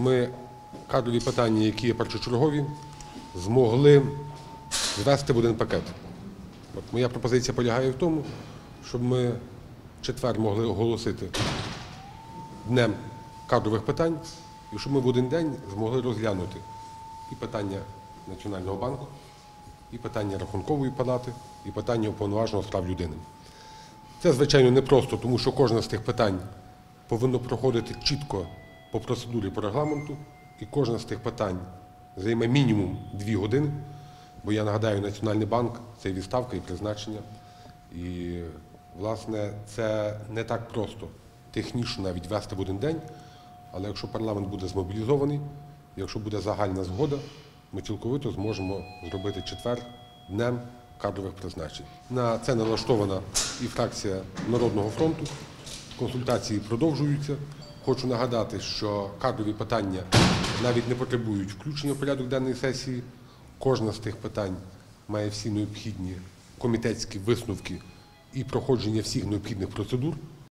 ми кадрові питання, які є першочергові, змогли звести в один пакет. Моя пропозиція полягає в тому, щоб ми в четвер могли оголосити днем кадрових питань, і щоб ми в один день змогли розглянути і питання Національного банку, і питання Рахункової палати, і питання Уповноваженого з прав людини. Це, звичайно, непросто, тому що кожне з тих питань повинно проходити чітко по процедурі, по регламенту, і кожне з тих питань займе мінімум 2 години, бо, я нагадаю, Національний банк – це відставка і призначення. І, власне, це не так просто технічно навіть вести в один день, але якщо парламент буде змобілізований, якщо буде загальна згода, ми цілковито зможемо зробити четвер днем кадрових призначень. На це налаштована і фракція Народного фронту. Консультації продовжуються. Хочу нагадати, що кадрові питання навіть не потребують включення в порядок денний сесії. Кожне з тих питань має всі необхідні комітетські висновки і проходження всіх необхідних процедур.